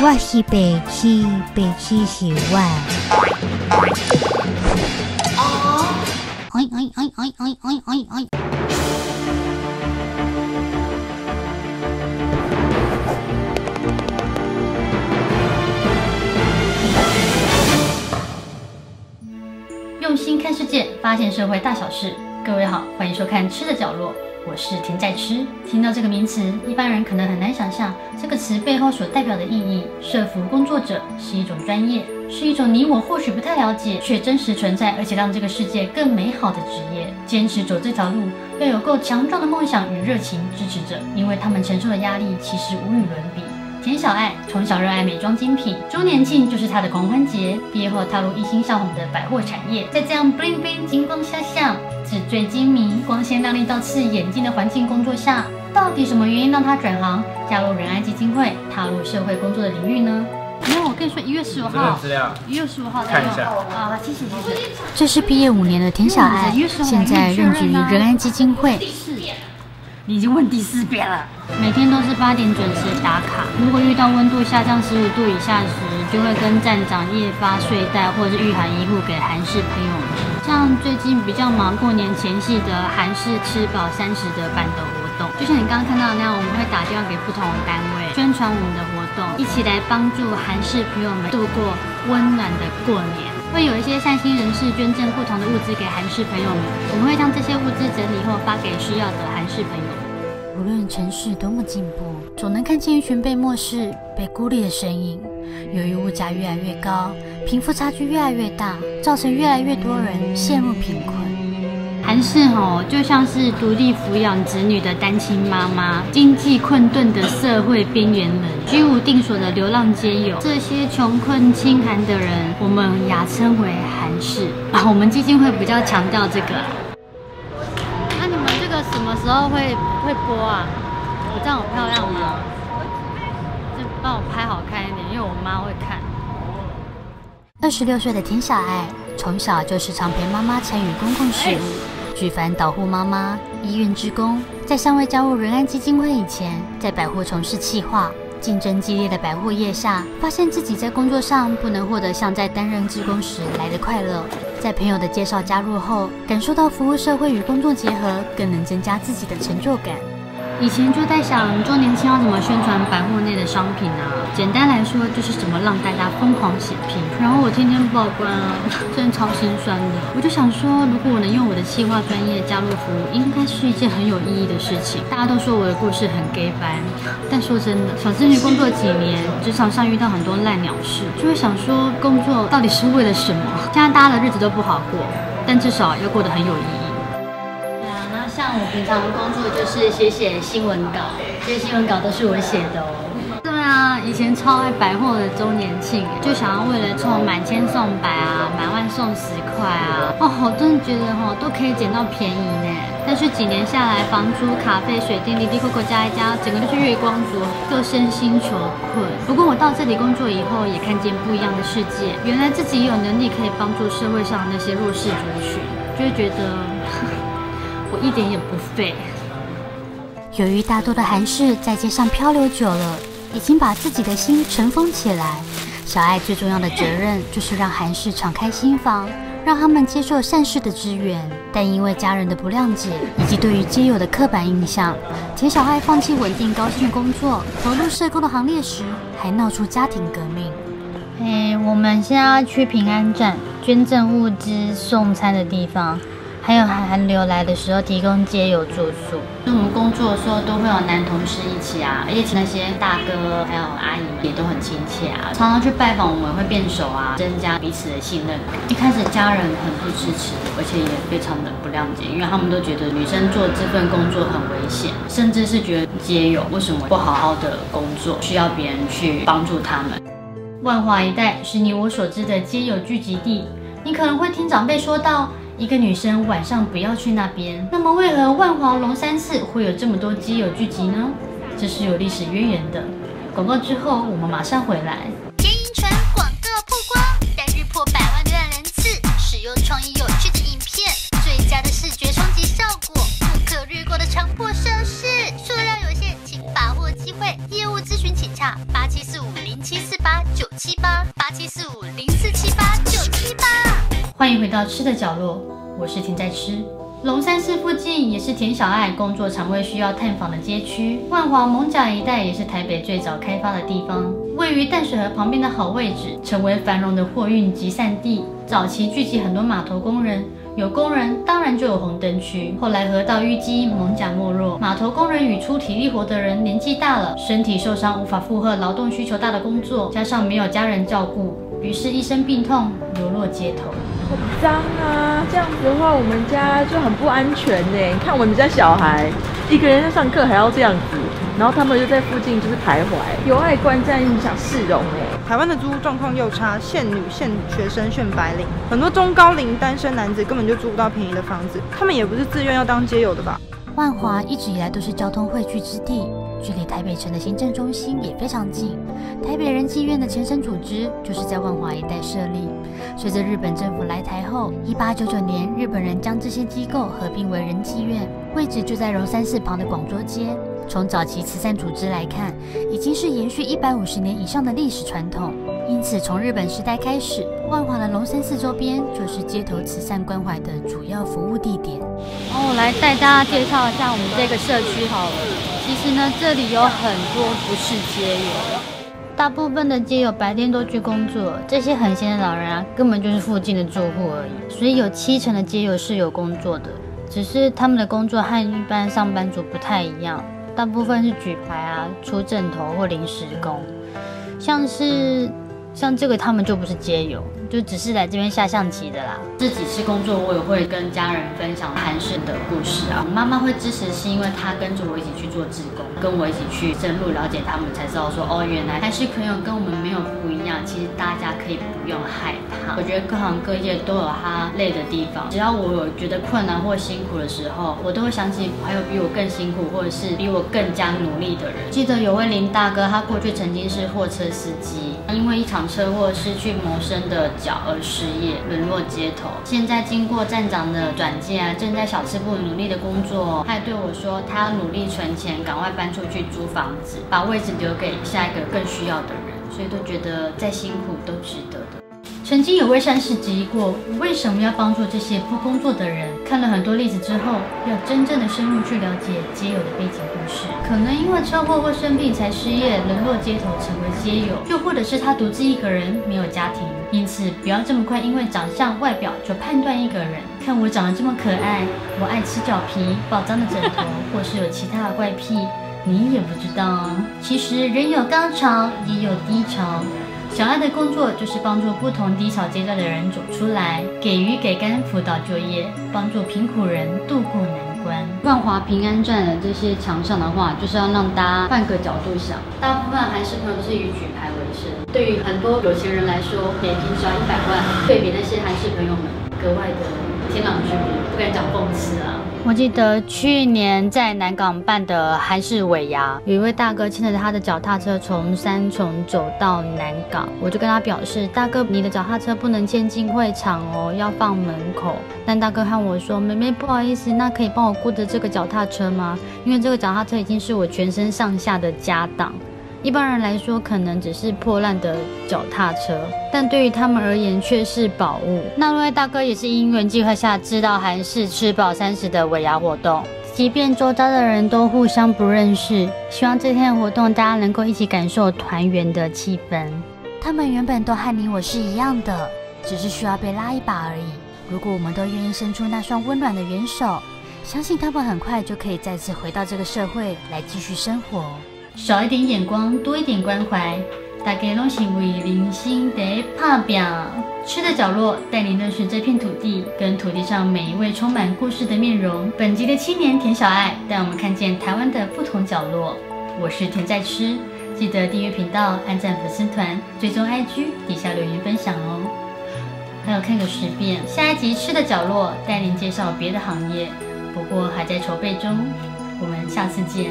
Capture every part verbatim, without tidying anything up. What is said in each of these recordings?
我是白痴，白痴是我。哦，哎哎哎哎哎哎哎哎！ 用心看世界，发现社会大小事。各位好，欢迎收看《吃的角落》。我是甜在吃。听到这个名词，一般人可能很难想象这个词背后所代表的意义。社服工作者是一种专业，是一种你我或许不太了解，却真实存在，而且让这个世界更美好的职业。坚持走这条路，要有够强壮的梦想与热情支持着，因为他们承受的压力其实无与伦比。田小爱从小热爱美妆精品，周年庆就是她的狂欢节。毕业后踏入一心向红的百货产业，在这样 bling bling 金光闪闪、纸醉金迷、光鲜亮丽到刺眼睛的环境工作下，到底什么原因让她转行，加入仁爱基金会，踏入社会工作的领域呢？没有，我跟你说，一月十五号，一月十五号看一下啊，谢谢谢谢。 这是毕业五年的田小爱，现在任职于仁爱基金会。 你已经问第四遍了。每天都是八点准时打卡。如果遇到温度下降十五度以下时，就会跟站长夜发睡袋或者御寒医护给韩式朋友们。像最近比较忙过年前夕的韩式吃饱三十的板斗活动，就像你刚刚看到的那样，我们会打电话给不同的单位宣传我们的活动，一起来帮助韩式朋友们度过温暖的过年。会有一些善心人士捐赠不同的物资给韩式朋友们，我们会将这些物资整理后发给需要的韩式朋友们。 无论城市多么进步，总能看见一群被漠视、被孤立的身影。由于物价越来越高，贫富差距越来越大，造成越来越多人陷入贫困。 韩式吼就像是独立抚养子女的单亲妈妈，经济困顿的社会边缘人，居无定所的流浪街友，这些穷困清寒的人，我们雅称为韩式啊。我们基金会比较强调这个。那你们这个什么时候会会播啊？我这样有漂亮吗？就帮我拍好看一点，因为我妈会看。 二十六岁的田小爱，从小就时常陪妈妈参与公共事务。举凡导护妈妈、医院职工，在尚未加入仁爱基金会以前，在百货从事企划。竞争激烈的百货业下，发现自己在工作上不能获得像在担任志工时来的快乐。在朋友的介绍加入后，感受到服务社会与工作结合，更能增加自己的成就感。 以前就在想周年庆要怎么宣传百货内的商品啊？简单来说就是怎么让大家疯狂血拼。然后我天天报关啊，真的超心酸的。我就想说，如果我能用我的企划专业加入服务，应该是一件很有意义的事情。大家都说我的故事很 gay 白，但说真的，小资女工作几年，职场上遇到很多烂鸟事，就会想说，工作到底是为了什么？现在大家的日子都不好过，但至少要过得很有意义。像我平常工作就是写写新闻稿，这些新闻稿都是我写的哦。对啊，以前超爱百货的周年庆，就想要为了凑满千送百啊，满万送十块啊。哦，我真的觉得哈、哦、都可以捡到便宜呢。但是几年下来，房租、卡费、水电、滴滴扣扣加一加，整个就是月光族，各身心愁困。不过我到这里工作以后，也看见不一样的世界。原来自己也有能力可以帮助社会上那些弱势族群，就会觉得。我一点也不废。 由于大多的韩式在街上漂流久了，已经把自己的心尘封起来。小爱最重要的责任就是让韩式敞开心房，让他们接受善事的支援。但因为家人的不谅解以及对于街友的刻板印象，田小爱放弃稳定高薪的工作，投入社工的行列时，还闹出家庭革命。 哎，我们现在要去平安站捐赠物资送餐的地方。还有寒流来的时候，提供街友住宿。我们工作的时候都会有男同事一起啊，而且那些大哥还有阿姨们也都很亲切啊，常常去拜访我们会变熟啊，增加彼此的信任感。一开始家人很不支持，而且也非常的不谅解，因为他们都觉得女生做这份工作很危险，甚至是觉得街友为什么不好好的工作，需要别人去帮助他们。万华一带是你我所知的街友聚集地，你可能会听长辈说到。一个女生晚上不要去那边，那么为何万华龙山寺会有这么多街友聚集呢？这是有历史渊源的。广告之后，我们马上回来。 接音传广告曝光，单日破百万浏览人次，使用创意有趣的影片，最佳的视觉冲击效果，不可略过的强迫设施，数量有限，请把握机会。业务咨询请洽八七四五零七四。 七八八七四五零四七八九七八。 欢迎回到吃的角落，我是田在吃。龙山寺附近也是田小爱工作常会需要探访的街区，万华艋舺一带也是台北最早开发的地方，位于淡水河旁边的好位置，成为繁荣的货运集散地。早期聚集很多码头工人，有工人当然就有红灯区。后来河道淤积，艋舺没落，码头工人与出体力活的人年纪大了，身体受伤，无法负荷劳动需求大的工作，加上没有家人照顾，于是一身病痛，流落街头。 好脏啊！这样子的话，我们家就很不安全呢。你看我们家小孩一个人在上课还要这样子，然后他们就在附近就是徘徊，有碍观瞻，影响市容哎。 台湾的租屋状况又差，现女、现学生、现白领，很多中高龄单身男子根本就租不到便宜的房子，他们也不是自愿要当街友的吧？ 万华一直以来都是交通汇聚之地，距离台北城的行政中心也非常近。台北人纪院的前身组织就是在万华一带设立。随着日本政府来台后，一八九九年日本人将这些机构合并为人纪院，位置就在龙山寺旁的广州街。从早期慈善组织来看，已经是延续一百五十年以上的历史传统。因此，从日本时代开始，万华的龙山寺周边就是街头慈善关怀的主要服务地点。 哦，我来带大家介绍一下我们这个社区好了。其实呢，这里有很多不是街友，大部分的街友白天都去工作，这些很闲的老人啊，根本就是附近的住户而已。所以有七成的街友是有工作的，只是他们的工作和一般上班族不太一样，大部分是举牌啊、出正头或临时工，像是。像这个他们就不是街友，就只是来这边下象棋的啦。这几次工作我也会跟家人分享韩式的故事啊。妈妈会支持是因为她跟着我一起去做志工，跟我一起去深入了解他们，才知道说哦，原来韩式朋友跟我们没有不一样。其实大家可以不用害怕。我觉得各行各业都有他累的地方，只要我有觉得困难或辛苦的时候，我都会想起还有比我更辛苦或者是比我更加努力的人。记得有位林大哥，他过去曾经是货车司机，因为一场车祸失去谋生的脚而失业，沦落街头。现在经过站长的转介啊，正在小吃部努力的工作。他还对我说，他要努力存钱，赶快搬出去租房子，把位置留给下一个更需要的人。所以都觉得再辛苦都值得的。曾经有位善士质疑过，为什么要帮助这些不工作的人？看了很多例子之后，要真正的深入去了解街友的背景故事。可能因为车祸或生病才失业，沦落街头成为街友，又或者是他独自一个人没有家庭。因此，不要这么快因为长相外表就判断一个人。看我长得这么可爱，我爱吃脚皮、爆脏的枕头，或是有其他的怪癖，你也不知道。其实人有高潮，也有低潮。小爱的工作就是帮助不同低潮阶段的人走出来，给予给干辅导就业，帮助贫苦人渡过难关。万华平安站的这些墙上的话，就是要让大家换个角度想，大部分韩式朋友都是以举牌为生。对于很多有钱人来说，每平只要一百万，对比那些韩式朋友们，格外的天壤之别，不敢讲讽刺啊。我记得去年在南港办的韩式尾牙，有一位大哥牵着他的脚踏车从三重走到南港，我就跟他表示，大哥，你的脚踏车不能牵进会场哦，要放门口。但大哥和我说，妹妹不好意思，那可以帮我顾着这个脚踏车吗？因为这个脚踏车已经是我全身上下的家当。一般人来说可能只是破烂的脚踏车，但对于他们而言却是宝物。那位大哥也是因缘际会下知道韩式吃饱三十的尾牙活动，即便周遭的人都互相不认识，希望这天的活动大家能够一起感受团圆的气氛。 他们原本都和你我是一样的，只是需要被拉一把而已。如果我们都愿意伸出那双温暖的援手，相信他们很快就可以再次回到这个社会来继续生活。 少一点眼光，多一点关怀，大家都是为人生在打拼。吃的角落带您认识这片土地，跟土地上每一位充满故事的面容。本集的青年田小爱带我们看见台湾的不同角落。我是田在吃，记得订阅频道、按赞粉丝团、追踪 I G， 底下留言分享哦。还有看个十遍。下一集吃的角落带您介绍别的行业，不过还在筹备中。我们下次见。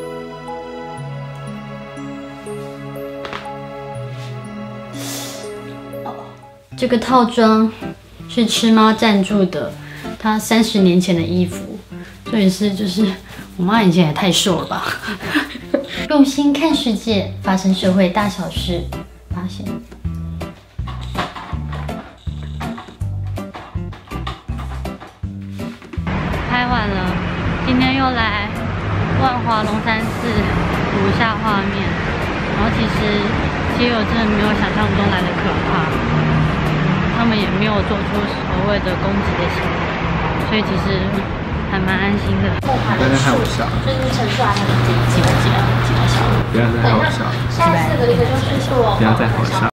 这个套装是吃妈赞助的，她三十年前的衣服，这也是就是我妈以前也太瘦了吧。用心看世界，发生社会大小事，发现又来万华龙山寺补一下画面。然后其实街友真的没有想象中来的可怕，他们也没有做出所谓的攻击的行为，所以其实还蛮安心的。 刚才害我笑， 就是陈述来他的几几个几个几个小， 不要再害我笑， 下四个一个就是说， 不要再害我笑。